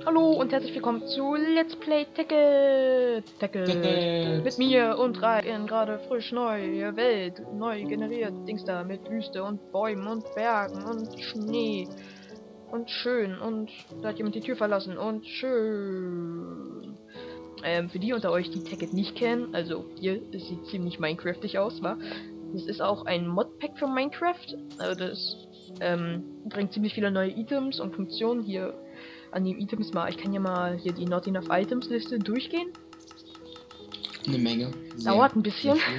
Hallo und herzlich willkommen zu Let's Play Tekkit. Mit mir und Ryan gerade frisch neue Welt, neu generiert, Dings da mit Wüste und Bäumen und Bergen und Schnee und schön und da hat jemand die Tür verlassen und schön. Für die unter euch, die Tekkit nicht kennen, also hier, es sieht ziemlich Minecraftig aus, wa? Das ist auch ein Modpack für Minecraft, also das bringt ziemlich viele neue Items und Funktionen hier. An den Items mal, ich kann ja mal hier die Not Enough Items Liste durchgehen. Eine Menge. Dauert ein bisschen. Viel.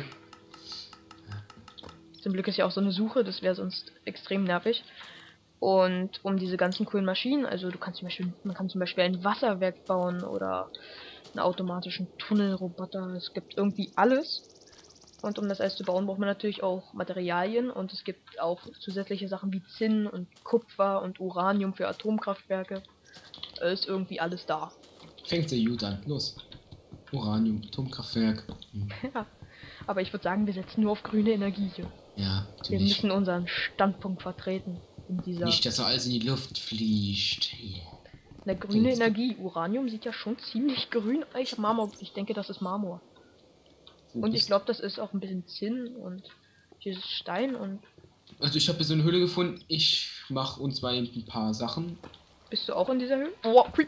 Zum Glück ist ja auch so eine Suche, das wäre sonst extrem nervig. Und um diese ganzen coolen Maschinen, also du kannst zum Beispiel, man kann zum Beispiel ein Wasserwerk bauen oder einen automatischen Tunnelroboter. Es gibt irgendwie alles. Und um das alles zu bauen, braucht man natürlich auch Materialien und es gibt auch zusätzliche Sachen wie Zinn und Kupfer und Uranium für Atomkraftwerke. Ist irgendwie alles da. Fängt sehr gut an. Los. Uranium, Atomkraftwerk. Ja, aber ich würde sagen, wir setzen nur auf grüne Energie hier. Ja, Wir natürlich. müssen unseren Standpunkt vertreten in dieser. Nicht, dass er alles in die Luft fliegt. Yeah. Eine grüne Energie. Uranium sieht ja schon ziemlich grün. Ich habe Marmor. Ich denke, das ist Marmor. Und ich glaube, das ist auch ein bisschen Zinn und hier ist Stein und. Also ich habe hier so eine Höhle gefunden. Ich mache uns mal ein paar Sachen. Bist du auch in dieser Höhle? Oh, Creep.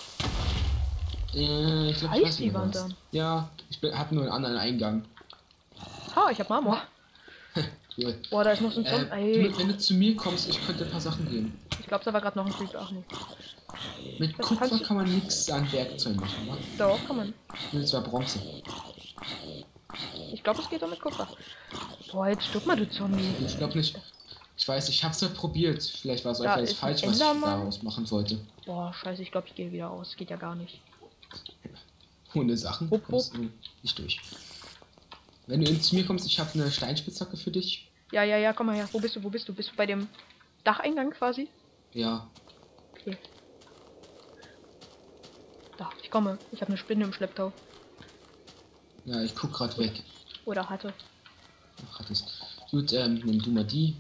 Ich glaube, ich weiß nicht mehr was. Ja, hatte nur einen anderen Eingang. Ha, ich habe Marmor. Cool. Boah, da ist noch so ein wenn du zu mir kommst, ich könnte ein paar Sachen geben. Ich glaube, da war gerade noch ein Creep. Ach nee. Mit Kupfer kann man nichts an Werkzeugen machen, wa? Doch, kann man. Das war Bronze. Ich glaube, es geht auch mit Kupfer. Boah, jetzt stirb mal, du Zombie. Ich glaube nicht. Ich weiß, ich hab's ja probiert. Vielleicht war es einfach jetzt falsch, was ich daraus machen wollte. Boah, scheiße, ich glaube, ich gehe wieder aus. Geht ja gar nicht. Ohne Sachen kommst du nicht durch. Wenn du zu mir kommst, ich habe eine Steinspitzhacke für dich. Ja, komm mal her. Wo bist du? Bist du bei dem Dacheingang quasi? Ja. Okay. Da, ich komme. Ich habe eine Spinne im Schlepptau. Ja, ich guck gerade weg. Oder hatte. Ach, hattest. Gut, nimm du mal die.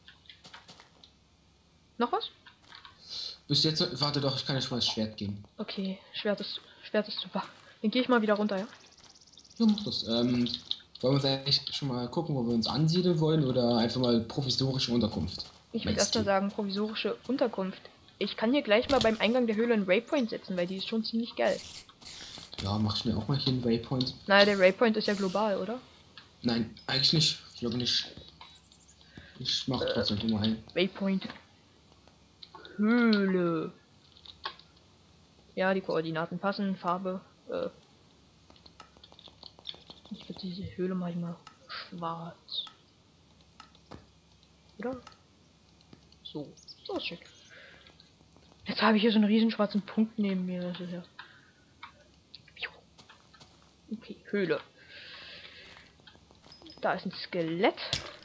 Noch was? Bis jetzt, warte doch, ich kann dir schon mal das Schwert geben. Okay, Schwert ist super. Dann gehe ich mal wieder runter, ja? Ja, mach das. Wollen wir uns eigentlich schon mal gucken, wo wir uns ansiedeln wollen oder einfach mal provisorische Unterkunft? Ich würde erstmal sagen, provisorische Unterkunft. Ich kann hier gleich mal beim Eingang der Höhle einen Waypoint setzen, weil die ist schon ziemlich geil. Ja, mach ich mir auch mal hier einen Waypoint. Naja, der Waypoint ist ja global, oder? Nein, eigentlich nicht. Ich glaube nicht. Ich mach trotzdem mal ein. Waypoint. Höhle. Ja, die Koordinaten passen. Farbe. Ich würde diese Höhle mal schwarz. Oder? So. So ist schick. Jetzt habe ich hier so einen riesen schwarzen Punkt neben mir. Das ist ja. Okay, Höhle. Da ist ein Skelett.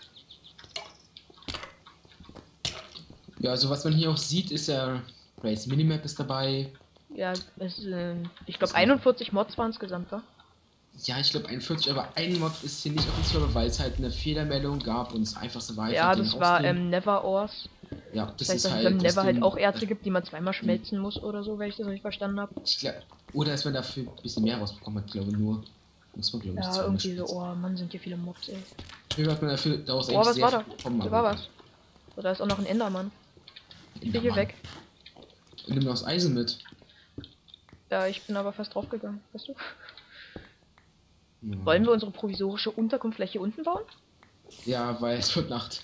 Ja, also was man hier auch sieht, ist ja Race Minimap ist dabei. Ja, es ich glaube 41 Mods waren insgesamt, wa? Ja, ich glaube 41, aber ein Mod ist hier nicht auf dem Server, weil es halt eine Fehlermeldung gab und es einfach so war. Ja, das war Never Ores. Ja, das heißt, ist halt. Dass es Never halt auch Erze gibt, die man zweimal schmelzen muss oder so, wenn ich das richtig verstanden habe. Oder dass man dafür ein bisschen mehr rausbekommen hat, glaube nur. Muss man, glaube ich, ja, irgendwie so, oh Mann, sind hier viele Mobs, ey. Wie hat man dafür daraus was war da? Da war was. So, da ist auch noch ein Endermann. Ich bin hier weg. Nimm noch das Eisen mit. Ja, ich bin aber fast draufgegangen, weißt du? Wollen wir unsere provisorische Unterkunft gleich hier unten bauen? Ja, weil es wird Nacht.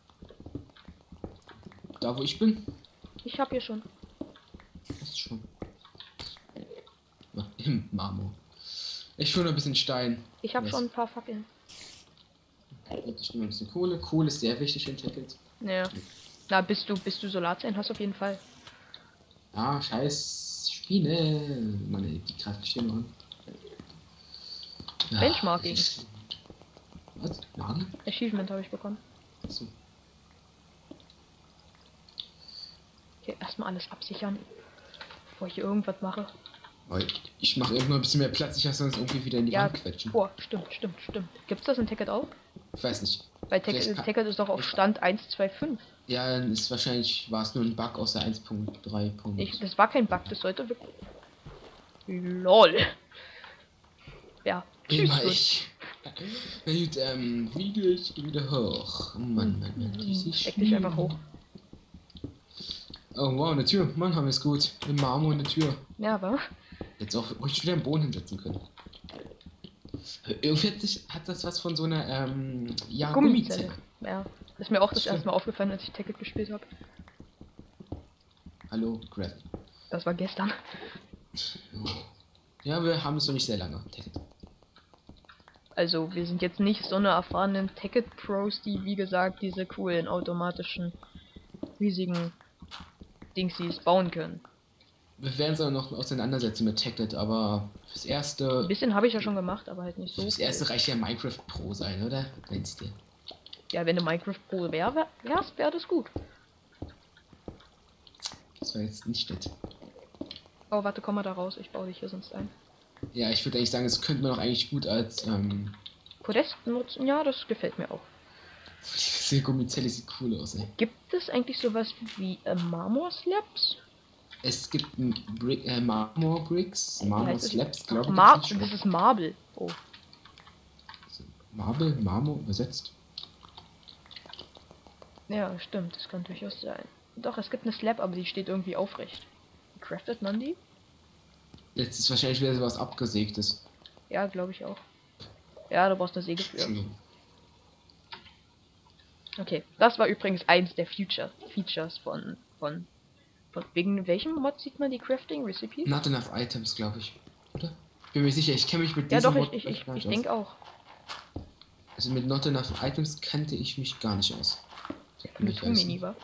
Da wo ich bin? Ich hab hier schon. Das ist schon. Ja, im Marmor. Ich will nur ein bisschen Stein. Ich habe schon ein paar Fackeln. Ich nehme ein bisschen Kohle. Kohle ist sehr wichtig in Tekkit. Ja. Na, bist du Solarzellen hast auf jeden Fall. Ah, scheiß Spine. Mann, die greift mich immer an. Ja, Benchmarking. Was? Laden? Achievement habe ich bekommen. Achso. Okay, erstmal alles absichern, bevor ich hier irgendwas mache. Ich mache irgendwo ein bisschen mehr Platz, ich lasse sonst irgendwie wieder in die Wand quetschen. Oh, stimmt. Gibt's das in Tekkit auch? Ich weiß nicht. Weil Tacket ist doch auf Stand 1.2.5. Ja, dann ist wahrscheinlich, war es nur ein Bug aus der 1.3. Das war kein Bug, das sollte wirklich... LOL. Ja. Immer ich. Gut, Video, ich gehe wieder hoch. Mann, Steck dich einfach hoch. Oh wow, eine Tür. Mann, haben wir es gut. Im Marmor eine Tür. Ja, aber... Jetzt auch ruhig wieder im Boden hinsetzen können. Irgendwie hat das was von so einer, ja, Gummizelle. Ja, das ist mir auch das erste Mal aufgefallen, als ich Tacket gespielt habe. Hallo, Grab. Das war gestern. Ja, wir haben es noch nicht sehr lange. Tacket. Also, wir sind jetzt nicht so eine erfahrenen Tacket-Pros, die, wie gesagt, diese coolen, automatischen, riesigen Dingsies bauen können. Wir werden uns aber noch auseinandersetzen mit Tacket, aber fürs Erste... Ein bisschen habe ich ja schon gemacht, aber halt nicht so. Fürs Erste reicht ja Minecraft Pro sein, oder? Wenn's dir. Ja, wenn du Minecraft Pro wärst, wäre das gut. Das war jetzt nicht nett. Oh, warte, komm mal da raus, ich baue dich hier sonst ein. Ja, ich würde eigentlich sagen, das könnte man doch eigentlich gut als, Podest nutzen, ja, das gefällt mir auch. Diese Gummizelle sieht cool aus, ey. Gibt es eigentlich sowas wie Marmor-Slabs? Es gibt Marmor Bricks, Marmor Slabs, glaube ich. Das ist Marble. Oh. Marmor übersetzt. Ja, stimmt, das kann durchaus sein. Doch, es gibt eine Slab, aber die steht irgendwie aufrecht. Wie craftet man die? Jetzt ist wahrscheinlich wieder sowas abgesägtes. Ja, glaube ich auch. Ja, du brauchst eine Säge für. Okay, das war übrigens eins der Features von wegen welchem Mod sieht man die Crafting Recipes? Not enough items, glaube ich. Oder? Bin mir sicher, ich kenne mich mit diesem Mod ich denke auch. Also mit Not enough items kannte ich mich gar nicht aus. Mit Mini war.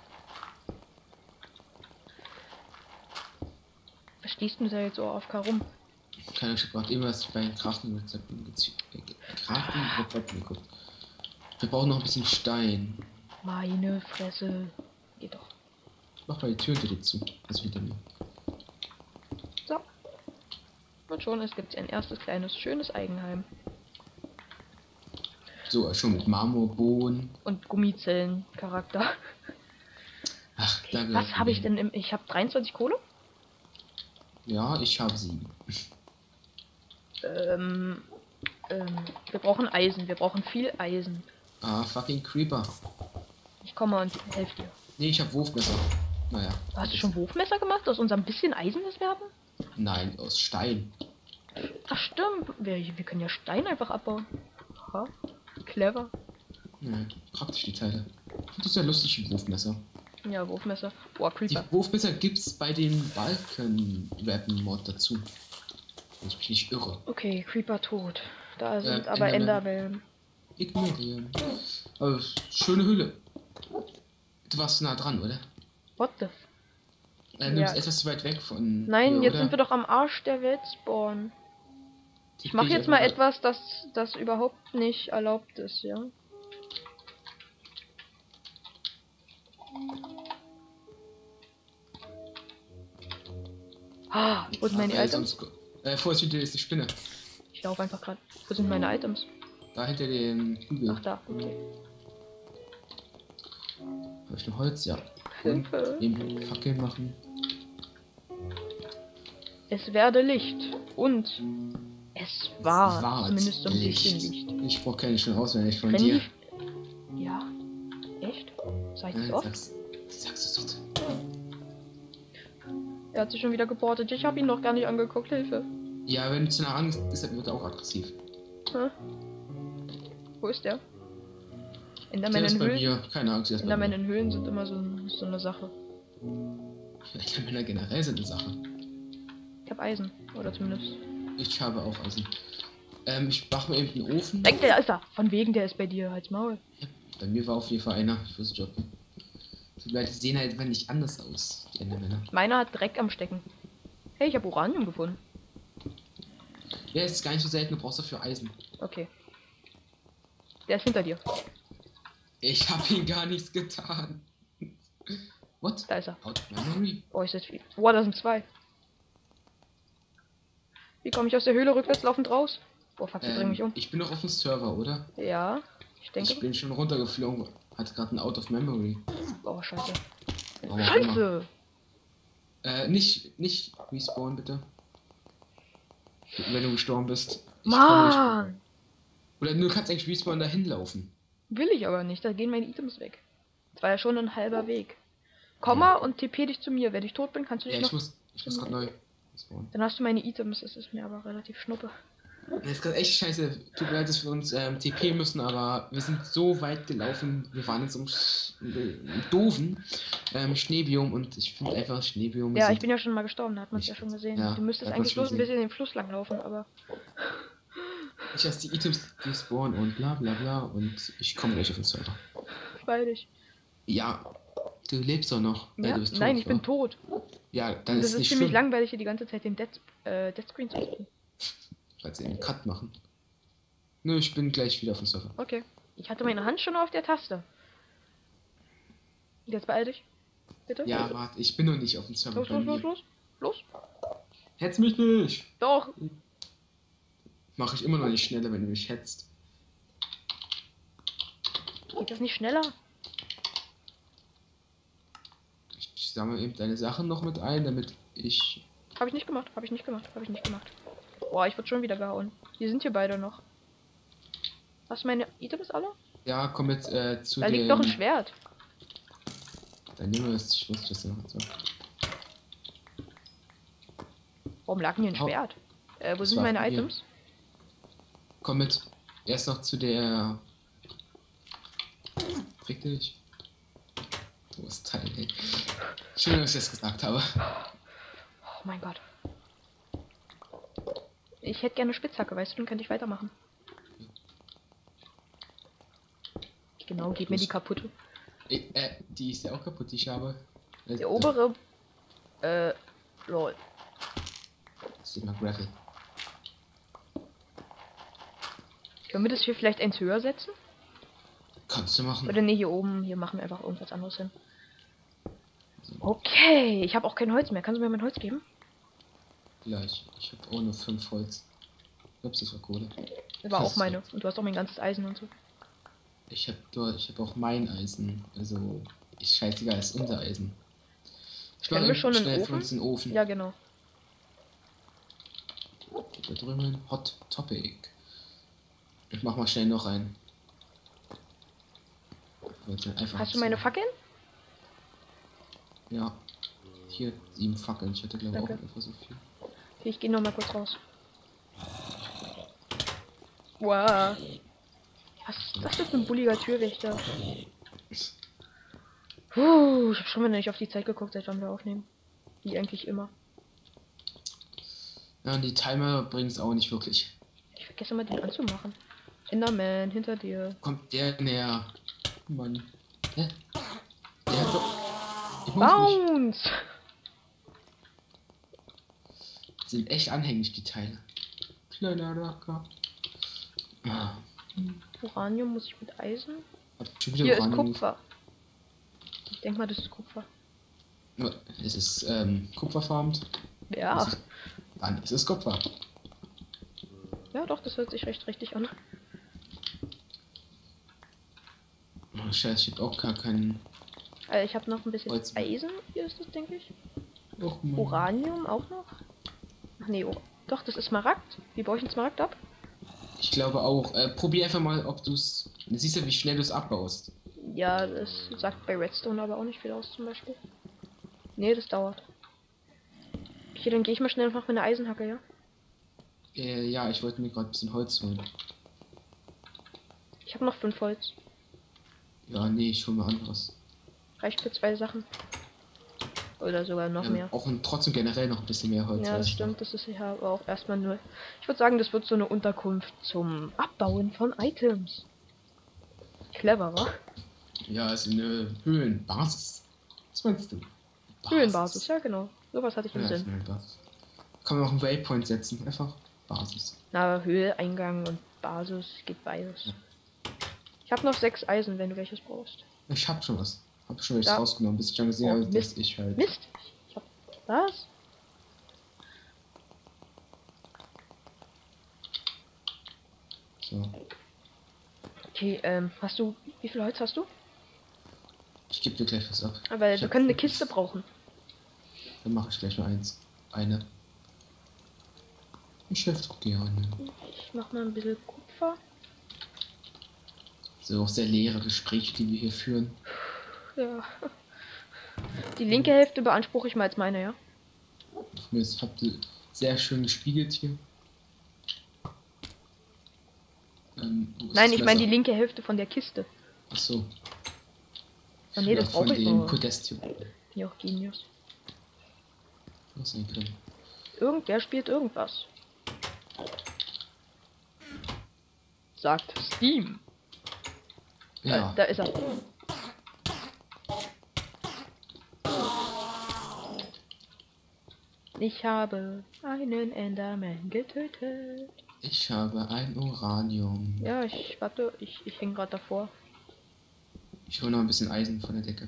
Was stehst du da jetzt so auf K rum? Keine Ahnung, ich habe irgendwas bei den Crafting-Rezepten geguckt. Wir brauchen noch ein bisschen Stein. Meine Fresse. Geht doch. Mach mal die Tür direkt zu. Also hinter mir. So. Und schon, es gibt ein erstes kleines, schönes Eigenheim. So, schon mit Marmorbohnen. Und Gummizellen Charakter. Ach, okay, was habe ich denn ich habe 23 Kohle? Ja, ich habe 7. Wir brauchen Eisen. Wir brauchen viel Eisen. Ah, fucking Creeper. Ich komme und helfe dir. Nee, ich habe Wurfmesser. Naja. Hast du schon Wurfmesser gemacht aus unserem bisschen Eisen, das wir hatten? Nein, aus Stein. Ach stimmt. Wir können ja Stein einfach abbauen. Aha. Clever. Ja, praktisch die Teile. Das ist ja lustig, ein Wurfmesser. Ja, Wurfmesser. Boah, Creeper. Die Wurfmesser gibt's bei den Balken-Rappen-Mod dazu. Wenn ich mich nicht irre. Okay, Creeper tot. Da sind aber Enderwellen. Ignorieren. Aber schöne Höhle. Du warst nah dran, oder? What the? Du bist etwas zu weit weg von. Nein, hier, jetzt oder? sind wir doch am Arsch der Welt spawnen. Ich mache jetzt mal etwas, das überhaupt nicht erlaubt ist, ja? Ah, wo sind meine Items? Vorsicht, ist die Spinne. Ich laufe einfach gerade. Wo sind meine Items? Da hinter dem Hügel. Ach, da, okay. Habe ich noch Holz? Ja. Hilfe. Eben Fackeln machen. Es werde Licht. Und es war zumindest so ein bisschen Licht. Ich brauche keine schon auswendig von dir. Ja. Echt? Sag ich das oft? Sagst du es. Er hat sich schon wieder geportet. Ich habe ihn noch gar nicht angeguckt. Hilfe. Ja, wenn du zu nah ran ist, wird er auch aggressiv. Hä? Wo ist der? Der ist bei mir. Keine Angst, Endermen in Höhlen sind immer so eine Sache. Endermänner generell sind eine Sache. Ich habe Eisen. Oder zumindest. Ich habe auch Eisen. Ich mach mal eben den Ofen. Denk, der ist da. Von wegen, der ist bei dir. Halt's Maul. Ja, bei mir war auf jeden Fall einer. Ich wusste Job. Die Leute sehen halt einfach nicht anders aus, die Endermänner. Meiner hat Dreck am Stecken. Hey, ich habe Uranium gefunden. Ja, ist gar nicht so selten. Du brauchst dafür Eisen. Okay. Der ist hinter dir. Ich habe ihn gar nichts getan. What? Da ist er. Out of memory. Oh, ist das viel. Boah, da sind zwei. Wie komme ich aus der Höhle rückwärts laufend raus? Boah, fuck, die bringen mich um. Ich bin noch auf dem Server, oder? Ja. Ich denke. Ich bin schon runtergeflogen. Hatte gerade ein Out of Memory. Oh, scheiße. Oh, Scheiße! Nicht respawn, bitte. Wenn du gestorben bist. Ich komme nicht. Mann! Oder du kannst eigentlich respawn dahin laufen. Will ich aber nicht, da gehen meine Items weg. Das war ja schon ein halber Weg. Komm mal und TP dich zu mir. Wenn ich tot bin, kannst du dich Ja, noch... ich muss gerade neu respawnen. Dann hast du meine Items, das ist mir aber relativ schnuppe. Das ist gerade echt scheiße. Tut mir leid, dass wir uns TP müssen, aber wir sind so weit gelaufen. Wir waren jetzt im doofen Schneebiom und ich finde einfach Schneebiom. Ja, ich bin ja schon mal gestorben, da hat man es ja schon gesehen. Ja, Du müsstest eigentlich bloß ein bisschen den Fluss lang laufen, aber... Ich lasse die Items respawnen und bla bla bla und ich komme gleich auf den Server. Freilich. Ja, du lebst doch noch. Ja? Du bist tot, Nein, ich bin tot. Ja, dann Und ist das es nicht ist ziemlich schlimm. langweilig, hier die ganze Zeit den Dead Screen zu spielen. Falls sie einen Cut machen. Nö, ich bin gleich wieder auf dem Server. Okay. Ich hatte meine Hand schon auf der Taste. Jetzt beeil dich. Bitte. Ja, warte, ich bin noch nicht auf dem Server. Los. Hetz mich nicht! Doch. Mache ich immer noch nicht schneller, wenn du mich hetzt. Geht das nicht schneller? Ich sammle eben deine Sachen noch mit ein, damit ich... Habe ich nicht gemacht. Boah, ich wurde schon wieder gehauen. Die sind hier beide noch. Hast du meine Items alle? Ja, komm jetzt zu Da liegt doch ein Schwert. Dann nehmen wir das. Ich wusste das noch. So. Warum lag denn hier ein Schwert? Wo sind meine Items? Komm mit. Erst noch zu der... Fick dich. Wo ist Teil, ey? Schön, dass ich das gesagt habe. Oh mein Gott. Ich hätte gerne Spitzhacke, weißt du, dann könnte ich weitermachen. Genau, gib mir die kaputte. Die ist ja auch kaputt, die ich habe. Der obere... lol. Das ist immer Gravel. Können wir das hier vielleicht eins höher setzen? Kannst du machen. Oder ne, hier oben, hier machen wir einfach irgendwas anderes hin. Okay, ich habe auch kein Holz mehr. Kannst du mir mein Holz geben? Gleich. Ich habe auch nur 5 Holz. Ups, das war Kohle. Das war auch meine. Und du hast auch mein ganzes Eisen und so. Ich hab auch mein Eisen. Also, ist scheißegal, ist unser Eisen. Ich Haben wir schon einen für uns einen Ofen. Ja, genau. Da drüben Hot Topic. Ich mach mal schnell noch ein. Hast du meine Fackeln? Ja. Hier 7 Fackeln. Ich hatte glaube ich auch einfach so viel. Okay, ich gehe noch mal kurz raus. Wow. Was ist das für ein bulliger Türwächter? Ich habe schon wieder nicht auf die Zeit geguckt, seit wann wir aufnehmen. Wie eigentlich immer. Ja, und die Timer bringen es auch nicht wirklich. Ich vergesse immer den anzumachen. Enderman, hinter dir. Kommt der näher? Mann. Hä? Der doch. Bounce! Sind echt anhänglich, die Teile. Kleiner Racker. Ah. Uranium muss ich mit Eisen. Hier ist Kupfer. Ich denke mal, das ist Kupfer. Es ist kupferfarmt. Ja. Nein, es ist Kupfer. Ja, doch, das hört sich recht richtig an. Oh, Scheiße, ich hab auch gar keinen. Ich habe noch ein bisschen Holz. Eisen. Hier ist das, denke ich. Oh, Uranium auch noch. Ach nee, doch, das ist Smaragd. Wie baue ich einen Smaragd ab? Ich glaube auch. Probier einfach mal, ob du es. Du siehst ja, wie schnell du es abbaust. Ja, das sagt bei Redstone aber auch nicht viel aus, zum Beispiel. Nee, das dauert. Okay, dann gehe ich mal schnell noch mit einer Eisenhacke, ja? Ja, ich wollte mir gerade ein bisschen Holz holen. Ich habe noch 5 Holz. Ja, nee, ich hole mir anderes. Reicht für 2 Sachen. Oder sogar noch mehr. Auch trotzdem generell noch ein bisschen mehr Holz. Ja, das stimmt, das ist ja aber auch erstmal nur. Ich würde sagen, das wird so eine Unterkunft zum Abbauen von Items. Clever, wa? Ja, also eine Höhlenbasis. Was meinst du? Höhlenbasis, ja genau. Sowas hatte ich im Sinn. Kann man auch einen Waypoint setzen, einfach Basis. Na, Höhe, Eingang und Basis geht beides. Ja. Ich habe noch 6 Eisen, wenn du welches brauchst. Ich hab schon was. Hab schon welches rausgenommen, bis ich dann gesehen habe, dass ich halt. Mist! Ich hab. Was? Okay, hast du, wie viel Holz hast du? Ich gebe dir gleich was ab. Aber Ich wir hab- können eine Kiste brauchen. Dann mache ich gleich mal eins. Eine. Ich helfe doch gerne. Ich mach mal ein bisschen Kupfer. So auch sehr leere Gespräche, die wir hier führen. Ja. Die linke Hälfte beanspruche ich mal als meine, ja? Jetzt habt ihr sehr schön gespiegelt hier. Wo ist Nein, das ich meine die Messer? linke Hälfte von der Kiste. Achso. Oh nee, das Von brauche ich dem noch. Podest hier. Bin ja auch Genius. Was sein können. Irgendwer spielt irgendwas. Sagt Steam. Ja. Da ist er. Ich habe einen Enderman getötet. Ich habe ein Uranium. Ja, ich warte, ich hänge gerade davor. Ich hole noch ein bisschen Eisen von der Decke.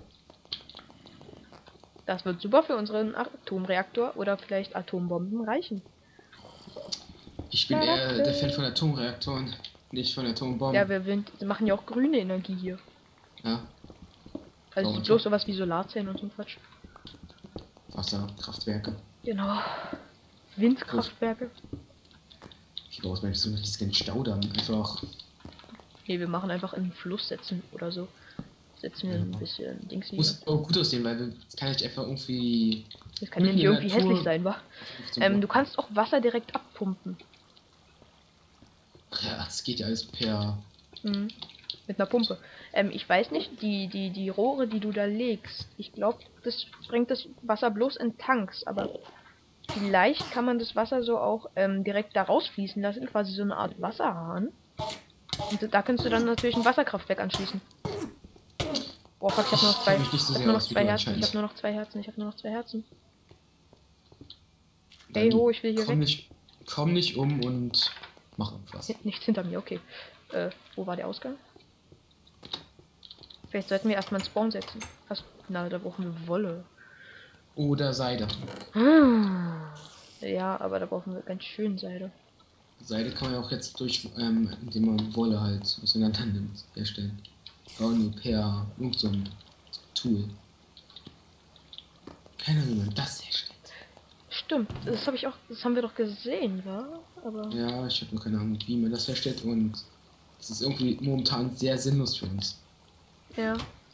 Das wird super für unseren Atomreaktor oder vielleicht Atombomben reichen. Ich bin eher der Fan von Atomreaktoren, nicht von Atombomben. Ja, wir machen ja auch grüne Energie hier. Ja, Also Oh, bloß sowas wie Solarzellen und so ein Quatsch. Wasserkraftwerke. Genau. Windkraftwerke. Ich brauche mal so einen Staudamm. Einfach. Nee, wir machen einfach in den Fluss setzen oder so. Setzen wir ein bisschen Dings hier. Muss auch gut aussehen, weil das kann nicht einfach irgendwie. Das kann ja nicht irgendwie hässlich sein, wa? Du kannst auch Wasser direkt abpumpen. Ja, das geht ja alles per. Mhm. Mit einer Pumpe. Ich weiß nicht, die Rohre, die du da legst, ich glaube, das bringt das Wasser bloß in Tanks, aber vielleicht kann man das Wasser so auch direkt da rausfließen lassen, quasi so eine Art Wasserhahn. Und da kannst du dann natürlich ein Wasserkraftwerk anschließen. Boah, fuck, ich hab nur noch zwei. Ich kenn mich nicht so Ich hab sehr nur noch aus wie zwei du Herzen. Ich anscheinend. hab nur noch zwei Herzen. Ich hab nur noch zwei Herzen. Dann Hey ho, ich will hier weg. Komm nicht um und mach irgendwas. Nichts hinter mir, okay. Wo war der Ausgang? Vielleicht sollten wir erstmal einen Spawn setzen. Na, da brauchen wir Wolle. Oder Seide. Ja, aber da brauchen wir ganz schön Seide. Seide kann man ja auch jetzt durch, indem man Wolle halt auseinander nimmt, herstellen. Aber nur per irgend so ein Tool. Keine Ahnung, wie man das herstellt. Stimmt, das haben wir doch gesehen, wa? Aber. Ja, ich habe nur keine Ahnung, wie man das herstellt und es ist irgendwie momentan sehr sinnlos für uns. Ja.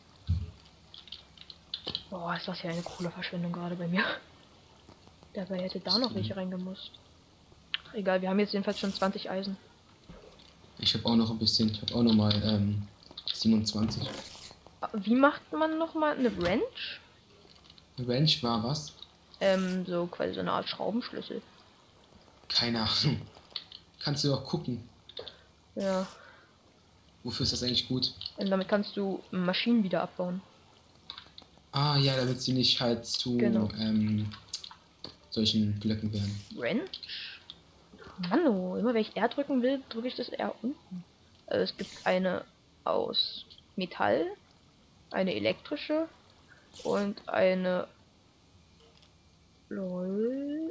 Boah, ist das ja eine coole Verschwendung gerade bei mir. Dabei hätte da noch welche reingemusst. Egal, wir haben jetzt jedenfalls schon 20 Eisen. Ich habe auch noch ein bisschen, ich habe auch noch mal 27. Wie macht man noch mal eine Wrench? Wrench war was? So quasi so eine Art Schraubenschlüssel. Keine Ahnung. Kannst du auch gucken. Ja. Wofür ist das eigentlich gut? Und damit kannst du Maschinen wieder abbauen. Ah ja, damit sie nicht halt zu Genau. solchen Blöcken werden. Wrench? Mann, oh, immer wenn ich R drücken will, drücke ich das R unten. Also es gibt eine aus Metall, eine elektrische und eine LOL.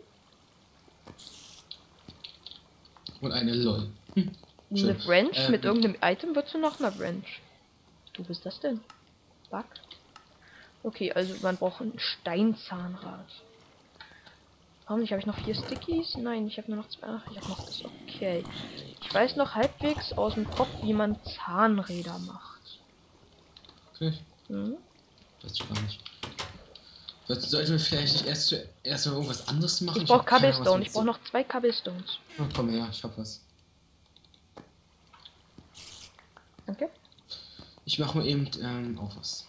Und eine LOL. Schön. Eine Wrench mit irgendeinem Item wird zu noch einer Wrench. Du, was ist das denn? Bug? Okay, also man braucht ein Steinzahnrad. Warum nicht? Habe ich noch 4 Stickies? Nein, ich habe nur noch 2. Ach, ich habe noch das. Okay. Ich weiß noch halbwegs aus dem Kopf, wie man Zahnräder macht. Okay. Hm? Weiß ich gar nicht. Sollten wir vielleicht nicht erst mal irgendwas anderes machen? Ich brauche hab keine Ahnung, was Cobblestone. wir Ich brauche noch 2 Cobblestones. Oh, komm her, ich hab was. Danke. Ich mache mal eben auch was.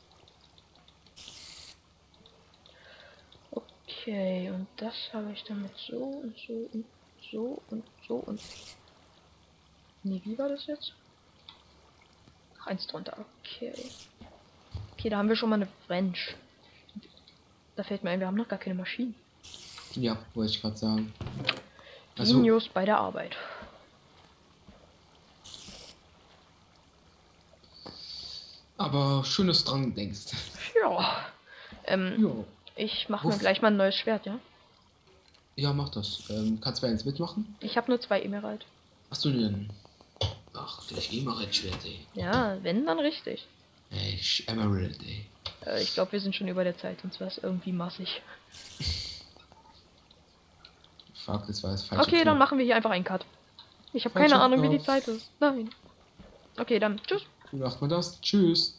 Okay, und das habe ich damit so und so und so und so und. Nee, wie war das jetzt? Ach, eins drunter. Okay. Okay, da haben wir schon mal eine Wrench. Da fällt mir ein, wir haben noch gar keine Maschinen. Ja, wollte ich gerade sagen. Also, Genius bei der Arbeit. aber schön, dass du dran denkst. Ja. Ja. Ich mache mir gleich mal ein neues Schwert, ja? Ja, mach das. Kannst du bei eins mitmachen? Ich habe nur 2 Emerald. Hast du denn? Ach, durch Emerald-Schwert, ey. Ja, wenn, dann richtig. Ey, Emerald, ey. Ich glaube, wir sind schon über der Zeit, sonst wäre es irgendwie massig. Fuck, das war das falsche Okay, dann Knopf. machen wir hier einfach einen Cut. Ich habe Falscher keine Ahnung, wie die Knopf. Zeit ist. Nein. Okay, dann tschüss. Wie macht man das? Tschüss.